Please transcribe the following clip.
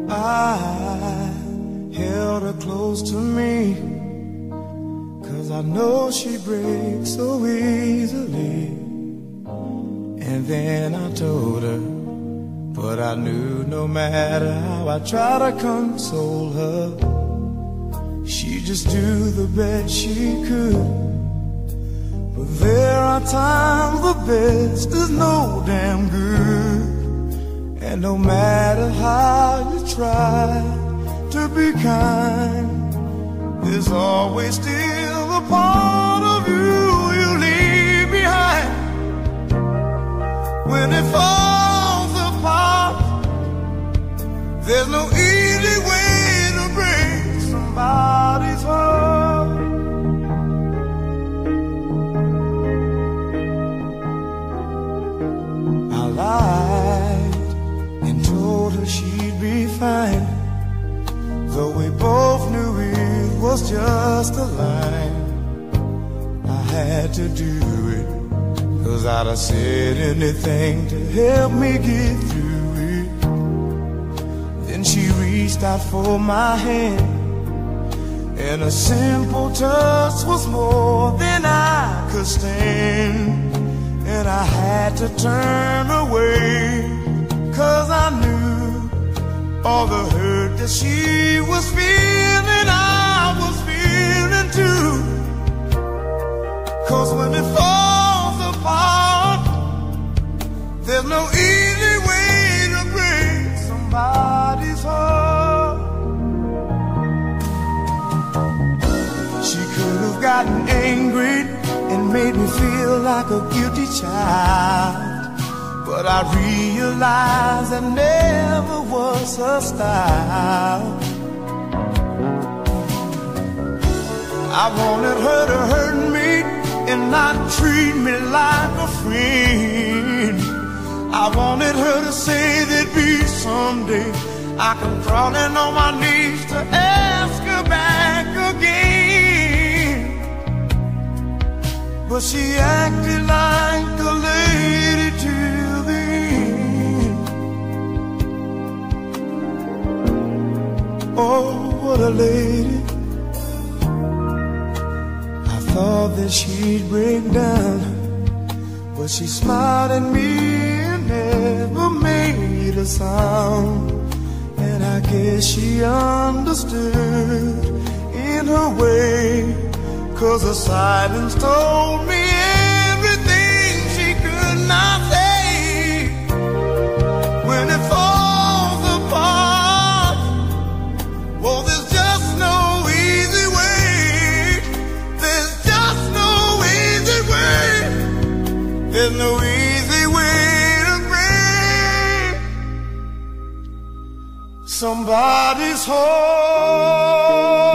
I held her close to me, 'cause I know she breaks so easily. And then I told her, but I knew no matter how I tried to console her, she'd just do the best she could. But there are times the best is no damn good. And no matter how you try to be kind, there's always still a part of you you leave behind. When it falls apart, there's no easy way to break somebody's heart. I lied and told her she'd be fine, though we both knew it was just a lie. I had to do it, 'cause I'd have said anything to help me get through it. Then she reached out for my hand, and a simple touch was more than I could stand. And I had to turn away, 'cause I knew all the hurt that she was feeling, I was feeling too. 'Cause when it falls apart, there's no easy way to break somebody's heart. She could have gotten angry and made me feel like a guilty child, but I realized that never was her style. I wanted her to hurt me and not treat me like a friend. I wanted her to say there'd be someday I come crawling on my knees to ask her back again. But she acted like a lady till the end. Oh, what a lady. I thought that she'd break down, but she smiled at me and never made a sound. And I guess she understood in her way, 'cause her silence told me everything she could not say. When it falls apart, well, there's just no easy way. There's just no easy way. There's no easy way to break somebody's heart.